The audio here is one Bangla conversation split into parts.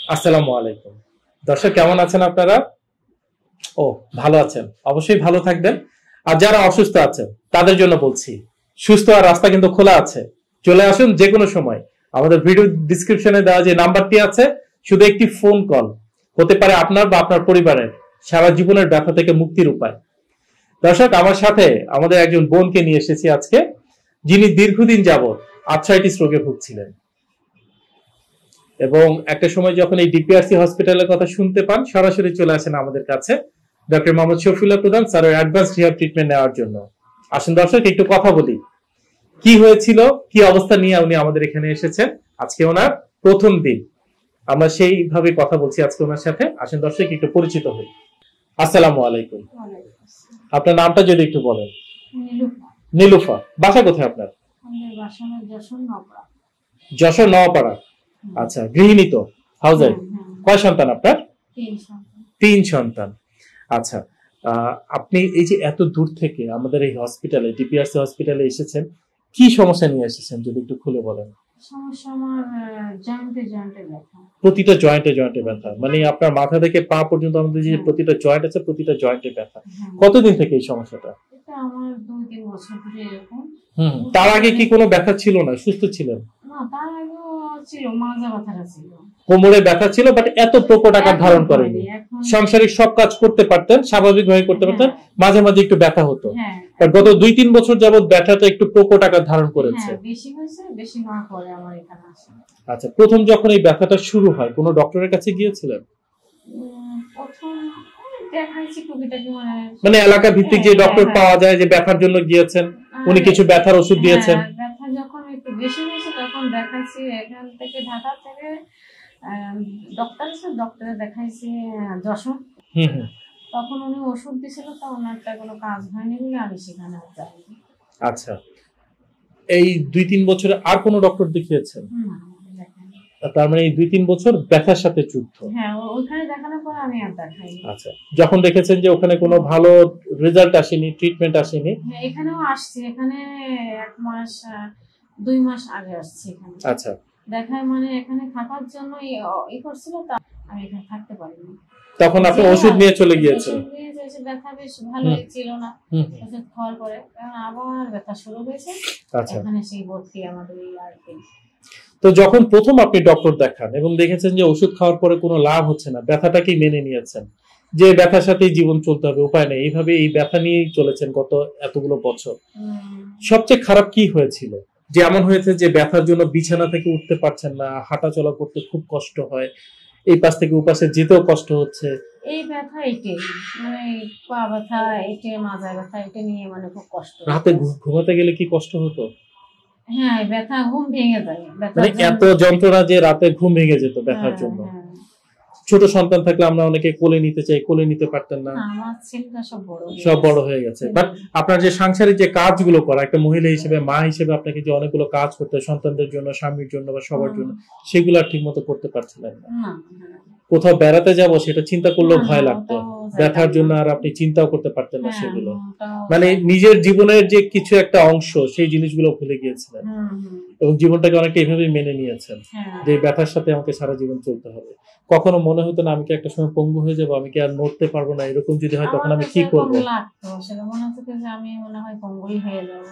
আসসালামু আলাইকুম। দর্শক কেমন আছেন আপনারা? ও ভালো আছেন, অবশ্যই ভালো থাকবেন। আর যারা অসুস্থ আছেন তাদের জন্য বলছি, সুস্থ আর রাস্তা কিন্তু খোলা আছে। চলে আসুন যে কোনো সময়। আমাদের ভিডিও ডিসক্রিপশনে দেওয়া যে নাম্বারটি আছে, শুধু একটি ফোন কল হতে পারে আপনার বা আপনার পরিবারের সারা জীবনের ব্যথা থেকে মুক্তির উপায়। দর্শক, আমার সাথে আমাদের একজন বোনকে নিয়ে এসেছি আজকে, যিনি দীর্ঘদিন যাবৎ আর্থ্রাইটিস রোগে ভুগছিলেন এবং একটা সময় যখন এই ডিপিআরসি হসপিটালের কথা শুনতে পান, সরাসরি চলে আসেন আমাদের কাছে Dr.Md.Shafiullah প্রধান স্যারের অ্যাডভান্স রিহ্যাব ট্রিটমেন্ট নেওয়ার জন্য। আসুন দর্শক, একটু কথা বলি কি হয়েছিল, কি অবস্থা নিয়ে উনি আমাদের এখানে এসেছেন। আজকে ওনার প্রথম দিন, আমরা সেইভাবে কথা বলছি আজকে ওনার সাথে। আসুন দর্শক, একটু পরিচিত হই। আসসালামু আলাইকুম। আপনার নামটা যদি একটু বলেন। নীলুফা। বাসা কোথায় আপনার? যশোর নওয়াপাড়া। আচ্ছা, গৃহিণী তো, হাউস ওয়াইফ। কয় সন্তান আপনার? 3 সন্তান। আচ্ছা, আপনি এই যে এত দূর থেকে আমাদের এই হসপিটালে, ডিপিআরসি হসপিটালে এসেছেন, কি সমস্যা নিয়ে এসেছেন যদি একটু খুলে বলেন। সমস্যা আমার জয়েন্টে ব্যথা। প্রতিটা জয়েন্টে ব্যথা, মানে আপনার মাথা থেকে পা পর্যন্ত আমাদের যে প্রতিটা জয়েন্ট আছে, প্রতিটা জয়েন্টে ব্যথা। কতদিন থেকে এই সমস্যাটা? এটা আমার 2-3 বছর ধরে এরকম। তার আগে কি কোনো ব্যথা ছিল না? সুস্থ ছিলেন? না, তার আগেও ছিল, মাজা ব্যথাটা ছিল, কোমরে ব্যথা ছিল, বাট এত প্রকট আকার ধারণ করেনি। সাংসারিক সব কাজ করতে পারতেন, স্বাভাবিকভাবে করতে পারতেন, মাঝে মাঝে একটু ব্যথা হতো। গত 2-3 বছর যাবত ব্যথাটা একটু প্রকট আকার ধারণ করেছে। বেশি হয়েছে, বেশি হওয়ার পরে আমার এখানে আসে। আচ্ছা, প্রথম যখন এই ব্যথাটা শুরু হয়, কোনো ডক্টরের কাছে গিয়েছিলেন? প্রথম দেখাইছি টুকিটাকি, মানে এলাকা ভিত্তিক যে ডক্টর পাওয়া যায়, যে ব্যথার জন্য গিয়েছেন, উনি কিছু ব্যথার ওষুধ দিয়েছেন? ব্যথা যখন একটু বেশি হয়েছে তখন দেখাইছি এখান থেকে, ঢাকা থেকে ডক্টরে দেখাইছি যশোর। তখন উনি ওষুধ দিয়েছিল, তো ওনারটা কোনো কাজ হয়নি বলে আমি সেখানে যাইনি। আচ্ছা, এই 2-3 বছরে আর কোনো ডক্টর দেখিয়েছেন? তার মানে এই 2-3 বছর ব্যথার সাথে যুদ্ধ। হ্যাঁ, ওখানে দেখানোর পর আমি আর দেখাইনি। আচ্ছা, যখন দেখেছেন যে ওখানে কোনো ভালো রেজাল্ট আসেনি, ট্রিটমেন্ট আসেনি, এখানেও আসছি। এখানে 1 মাস 2 মাস আগে আসছি এখানে। আচ্ছা, দেখায় মানে এখানে থাকার জন্য করছিল, তা আমি এখানে থাকতে পারিনি। তখন আপনি ওষুধ নিয়ে চলে গিয়েছেন? ব্যথা বেশ ভালোই ছিল না, ওষুধ খাওয়ার পরে আবার ব্যথা শুরু হয়েছে। আচ্ছা, এখানে সেই ভর্তি আমাদের আর কি। তো যখন প্রথম আপনি ডক্টর দেখান এবং দেখেছেন যে ওষুধ খাওয়ার পরে কোনো লাভ হচ্ছে না, ব্যথাটাকেই মেনে নিয়েছেন যে ব্যথার সাথেই জীবন চলতে হবে, উপায় নেই, এইভাবে এই ব্যথা নিয়েই চলেছেন গত এতগুলো বছর। সবচেয়ে খারাপ কি হয়েছিল? যে এমন হয়েছে যে ব্যথার জন্য বিছানা থেকে উঠতে পারছেন না, হাঁটা চলা করতে খুব কষ্ট হয়, এই পাশ থেকে ও পাশে যেতেও কষ্ট হচ্ছে? এই ব্যথা এটাই, মানে পা ব্যথা, এটা মাজা ব্যথা, এটা নিয়ে মানে খুব কষ্ট। রাতে ঘুমাতে গেলে কি কষ্ট হতো? হ্যাঁ, ব্যথা, ঘুম ভেঙে যায়। মানে এত যন্ত্রণা যে রাতে ঘুম ভেঙে যেত ব্যথার জন্য। ছোট সন্তান থাকলে আমরা অনেকে কোলে নিতে চাই, কোলে নিতে পারতেন না। আমার ছেলেটা সব বড় হয়ে গেছে। বাট আপনার যে সাংসারিক যে কাজগুলো করা, একটা মহিলা হিসেবে, মা হিসেবে আপনাকে যে অনেকগুলো কাজ করতে হয় সন্তানদের জন্য, স্বামীর জন্য বা সবার জন্য, সেগুলো আর ঠিক মতো করতে পারছিলেন না। কোথাও বেড়াতে যাব সেটা চিন্তা করলেও ভয় লাগতো, ব্যথার জন্য আর আপনি চিন্তাও করতে পারতেন না সেগুলো। মানে নিজের জীবনের যে কিছু একটা অংশ, সেই জিনিসগুলো ভুলে গিয়েছিলেন এবং জীবনটাকে অনেকটা এইভাবে মেনে নিয়েছেন যে ব্যথার সাথে আমাকে সারা জীবন চলতে হবে। কখনো মনে হতো না আমি কি একটা সময় পঙ্গু হয়ে যাবো, আমি কি আর নড়তে পারবো না, এরকম যদি হয় তখন আমি কি করবো? মনে হতো যে আমি মনে হয় পঙ্গুই হয়ে যাবো।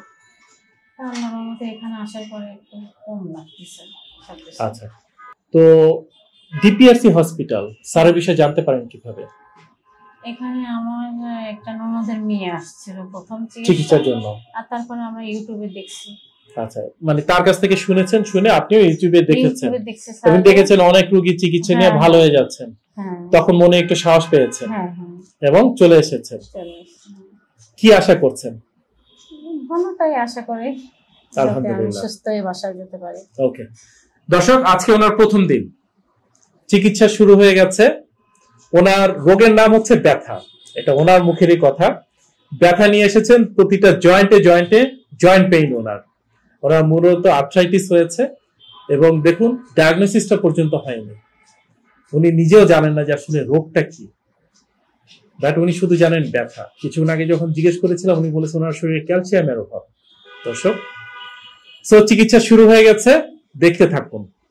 এখানে আসার পরে একটু কম লাগতেছে। আচ্ছা, তো ডিপিআরসি হসপিটাল স্যারের বিষয়ে জানতে পারেন কিভাবে? এখানে আমার একটা ননদের মেয়ে আসছিল প্রথম চিকিৎসার জন্য, আর তারপরে আমরা ইউটিউবে দেখছি। আচ্ছা, মানে তার কাছ থেকে শুনেছেন, শুনে আপনিও ইউটিউবে দেখেছেন এবং দেখেছেন অনেক রোগী চিকিৎসা নিয়ে ভালো হয়ে যাচ্ছেন, তখন মনে একটু সাহস পেয়েছেন এবং চলে এসেছেন। কি আশা করছেন? ভালোটাই আশা করি, আলহামদুলিল্লাহ, সুস্থ হয়ে বাসায় যেতে পারি। ওকে দর্শক, আজকে ওনার প্রথম দিন, চিকিৎসা শুরু হয়ে গেছে। ওনার রোগের নাম হচ্ছে ব্যথা, এটা ওনার মুখেরই কথা। ব্যথা নিয়ে এসেছেন প্রতিটা জয়েন্টে, জয়েন্ট পেইন। ওনার মূলত আর্থ্রাইটিস হয়েছে এবং দেখুন ডায়াগনোসিসটা পর্যন্ত হয়নি, উনি নিজেও জানেন না যে আসলে রোগটা কি, বাট উনি শুধু জানেন ব্যথা। কিছুক্ষণ আগে যখন জিজ্ঞেস করেছিলাম, উনি বলেছেন ওনার শরীরে ক্যালসিয়ামের অভাব। দর্শক, চিকিৎসা শুরু হয়ে গেছে, দেখতে থাকুন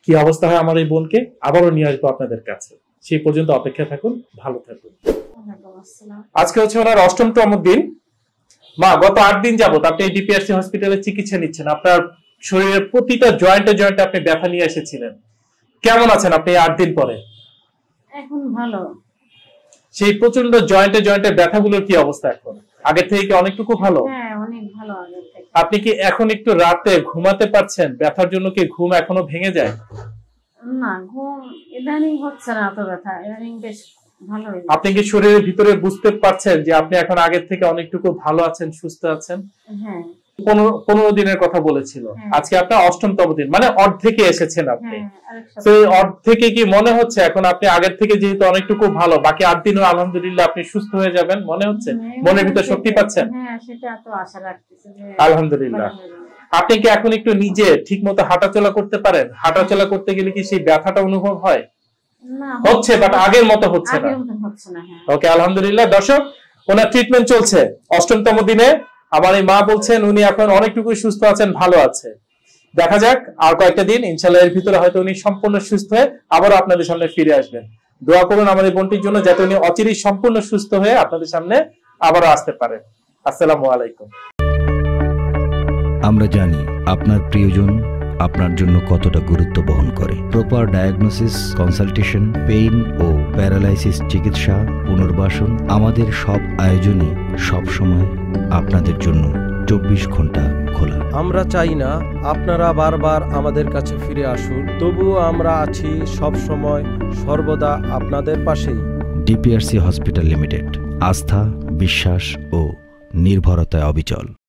কি অবস্থা হয় আমার এই বোনকে আবারও নিয়ে আসবো আপনাদের কাছে। সেই পর্যন্ত অপেক্ষা থাকুন, ভালো থাকুন। আজকে হচ্ছে ওনার 8তম দিন। মা, গত 8 দিন যাবত আপনি এই ডিপিআরসি হসপিটালে চিকিৎসা নিচ্ছেন। আপনার শরীরের প্রতিটা জয়েন্টে জয়েন্টে আপনি ব্যথা নিয়ে এসেছিলেন। কেমন আছেন আপনি 8 দিন পরে? এখন ভালো। সেই প্রচন্ড জয়েন্টে জয়েন্টে ব্যথাগুলোর কি অবস্থা এখন? আগের থেকে কি অনেকটুকু ভালো? হ্যাঁ, অনেক ভালো আগের থেকে। আপনি কি এখন একটু রাতে ঘুমাতে পারছেন? ব্যথার জন্য কি ঘুম এখনো ভেঙে যায়? না, ঘুম ইদানিং হচ্ছে না, এত ব্যথা ইদানিং বেশ ভালো হয়েছে। আপনি কি শরীরের ভিতরে বুঝতে পারছেন যে আপনি এখন আগের থেকে অনেকটুকু ভালো আছেন, সুস্থ আছেন? হ্যাঁ। 15 দিনের কথা বলেছিল, আজকে আপনার 8তম দিন, মানে অর্ধেকে এসেছেন আপনি। তো এই অর্ধেকে কি মনে হচ্ছে এখন আপনি আগের থেকে যেহেতু অনেকটুকু ভালো, বাকি 8 দিনও আলহামদুলিল্লাহ আপনি সুস্থ হয়ে যাবেন মনে হচ্ছে? মনের ভিতর শক্তি পাচ্ছেন? হ্যাঁ, সেটা তো আশা রাখতেছি যে আলহামদুলিল্লাহ। আপনি কি এখন একটু নিজে ঠিক মতো হাঁটাচলা করতে পারেন? হাঁটাচলা করতে গেলে কি সেই ব্যথাটা অনুভব হয়? না, হচ্ছে, বাট আগের মতো হচ্ছে না। ওকে, আলহামদুলিল্লাহ। দর্শক, ওনার ট্রিটমেন্ট চলছে 8তম দিনে। আমার এই মা বলছেন উনি এখন অনেকটুকু সুস্থ আছেন, ভালো আছে। দেখা যাক আর কয়েকটা দিন, ইনশাআল্লাহ এর ভিতরে হয়তো উনি সম্পূর্ণ সুস্থ হয়ে আবারও আপনাদের সামনে ফিরে আসবেন। দোয়া করুন আমার এই বোনটির জন্য, যাতে উনি অচিরেই সম্পূর্ণ সুস্থ হয়ে আপনাদের সামনে আবারও আসতে পারেন। আসসালামু আলাইকুম। আমরা জানি আপনার প্রিয়জন আপনার জন্য কতটা গুরুত্ব বহন করে। প্রপার ডায়াগনোসিস, কনসালটেশন, পেইন ও প্যারালাইসিস চিকিৎসা, পুনর্বাসন, আমাদের সব আয়োজনে সবসময় আপনাদের জন্য 24 ঘন্টা খোলা। আমরা চাই না আপনারা বারবার আমাদের কাছে ফিরে আসুন, তবুও আমরা আছি সব সময় সর্বদা আপনাদের পাশেই। ডিপিআরসি হসপিটাল লিমিটেড, আস্থা, বিশ্বাস ও নির্ভরতায় অবিচল।